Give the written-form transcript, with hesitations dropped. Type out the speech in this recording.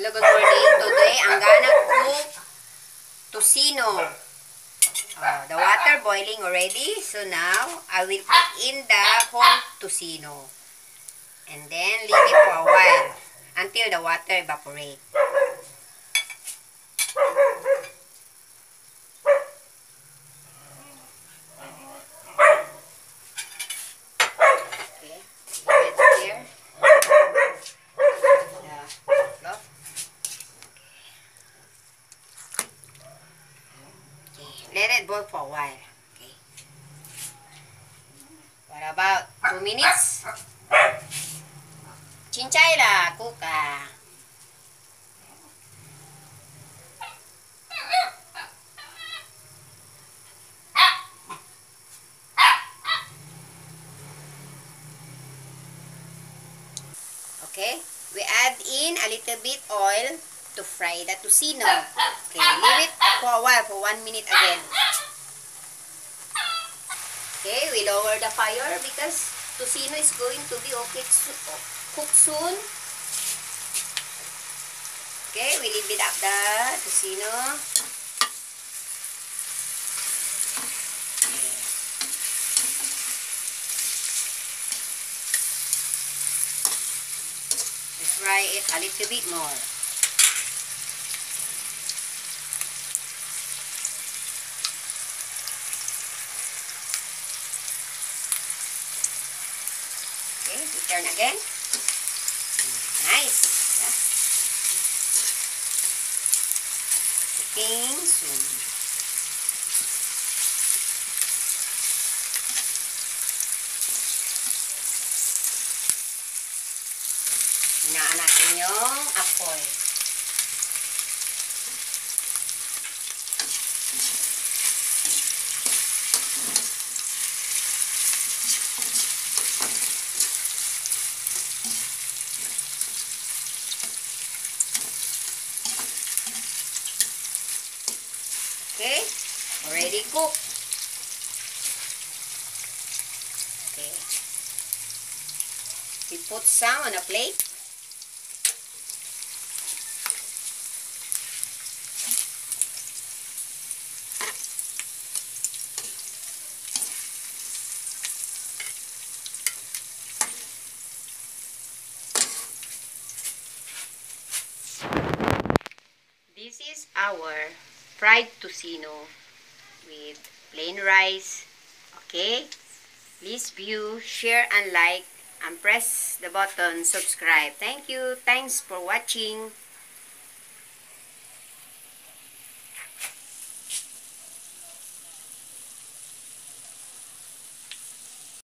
Hello, good morning. Today, I'm gonna cook tocino. The water boiling already. So now, I will put in the whole tocino. And then, leave it for a while until the water evaporates. Okay, leave it here. Let it boil for a while. Okay. What about 2 minutes? Chinchay la, cook. Okay, we add in a little bit oil to fry the tocino. Okay, leave it for a while, for 1 minute again. Okay, we lower the fire because tocino is going to be cooked soon. Okay, we leave it up the tocino. Fry it a little bit more. Okay, we turn again. Nice. Yeah. Cooking soon. Hinaan natin yung apoy. Okay, already cooked. Okay, we put some on a plate. This is our fried tocino with plain rice. Okay, please view, share and like, and press the button subscribe. Thank you. Thanks for watching.